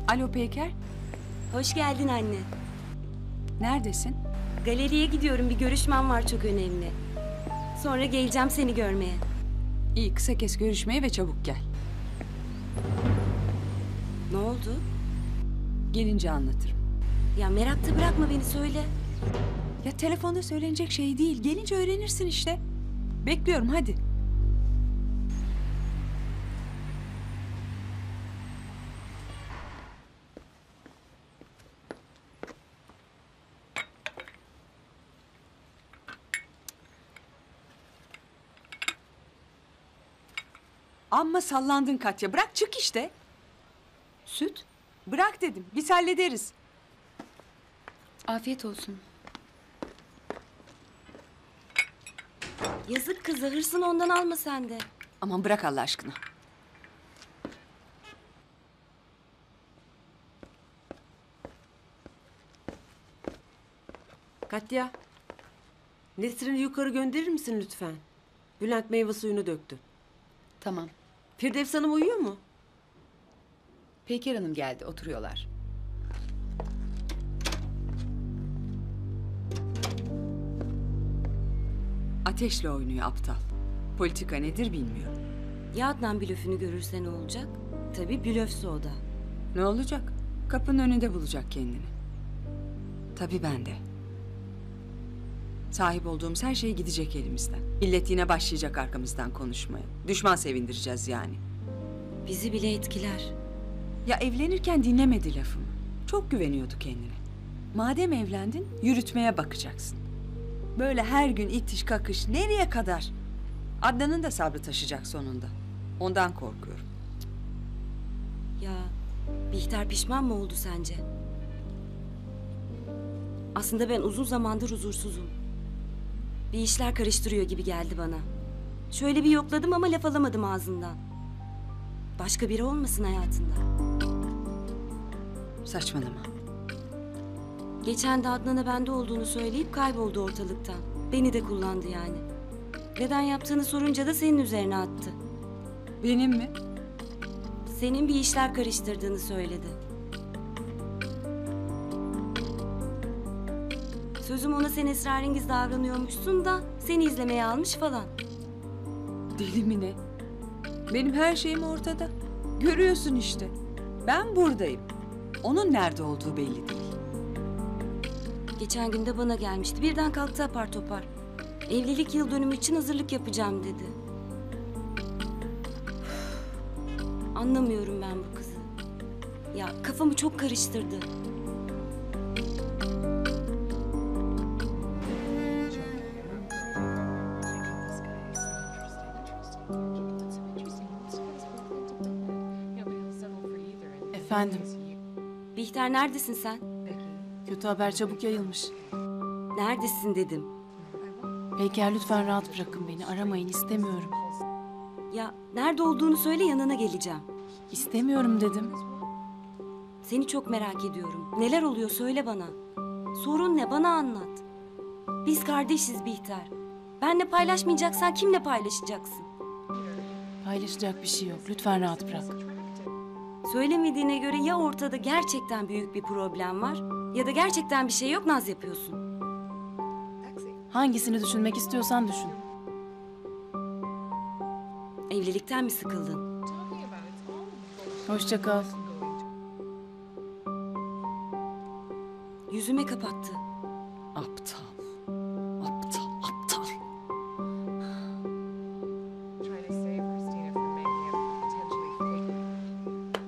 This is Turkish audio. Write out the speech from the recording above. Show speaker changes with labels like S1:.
S1: Alo Peyker,
S2: Hoş geldin anne.
S1: neredesin?
S2: Galeriye gidiyorum, bir görüşmem var çok önemli. Sonra geleceğim seni görmeye.
S1: İyi, kısa kes görüşmeye ve çabuk gel.
S2: Ne oldu?
S1: Gelince anlatırım.
S2: Ya merakta bırakma beni, söyle.
S1: Ya telefonda söylenecek şey değil, gelince öğrenirsin işte. Bekliyorum, hadi. Amma sallandın Katya, bırak çık işte.
S2: Süt?
S1: Bırak dedim, biz hallederiz.
S2: Afiyet olsun. Yazık kıza, hırsını ondan alma sen de.
S1: Aman bırak Allah aşkına.
S3: Katya, Nesrin'i yukarı gönderir misin lütfen? Bülent meyve suyunu döktü.
S4: Tamam.
S3: Firdevs Hanım uyuyor mu?
S4: Peyker Hanım geldi, oturuyorlar.
S1: Ateşle oynuyor aptal. Politika nedir bilmiyorum.
S2: Ya Adnan blöfünü görürse ne olacak? Tabii blöfse o da.
S1: Ne olacak? Kapının önünde bulacak kendini. Tabii ben de. Sahip olduğumuz her şey gidecek elimizden. Millet yine başlayacak arkamızdan konuşmaya. Düşman sevindireceğiz yani.
S2: Bizi bile etkiler.
S1: Ya evlenirken dinlemedi lafımı. Çok güveniyordu kendine. Madem evlendin, yürütmeye bakacaksın. Böyle her gün itiş kakış nereye kadar? Adnan'ın da sabrı taşıyacak sonunda. Ondan korkuyorum.
S2: Ya Bihter pişman mı oldu sence? Aslında ben uzun zamandır huzursuzum. Bir işler karıştırıyor gibi geldi bana. Şöyle bir yokladım ama laf alamadım ağzından. Başka biri olmasın hayatında.
S1: Saçmalama.
S2: Geçen de Adnan'a bende olduğunu söyleyip kayboldu ortalıktan. Beni de kullandı yani. Neden yaptığını sorunca da senin üzerine attı.
S1: Benim mi?
S2: Senin bir işler karıştırdığını söyledi. Sözüm ona sen esrarengiz davranıyormuşsun da seni izlemeye almış falan.
S1: Deli mi ne? Benim her şeyim ortada. Görüyorsun işte. Ben buradayım. Onun nerede olduğu belli değil.
S2: Geçen gün de bana gelmişti. Birden kalktı apar topar. Evlilik yıl dönümü için hazırlık yapacağım dedi. Anlamıyorum ben bu kızı. Ya kafamı çok karıştırdı.
S5: Efendim,
S2: Bihter neredesin sen?
S5: kötü haber çabuk yayılmış.
S2: Neredesin dedim.
S5: Peyker lütfen rahat bırakın beni, aramayın istemiyorum.
S2: Ya nerede olduğunu söyle, yanına geleceğim.
S5: İstemiyorum dedim.
S2: Seni çok merak ediyorum. Neler oluyor söyle bana. Sorun ne, bana anlat. Biz kardeşiz Bihter. Benle paylaşmayacaksan kimle paylaşacaksın?
S5: Paylaşacak bir şey yok, lütfen rahat bırak.
S2: Söylemediğine göre ya ortada gerçekten büyük bir problem var ya da gerçekten bir şey yok, naz yapıyorsun.
S5: Hangisini düşünmek istiyorsan düşün.
S2: Evlilikten mi sıkıldın?
S5: Hoşça kal.
S2: Yüzüme kapattı.
S1: Aptal. Aptal, aptal.
S6: Trying to save Christina from making a potentially fake.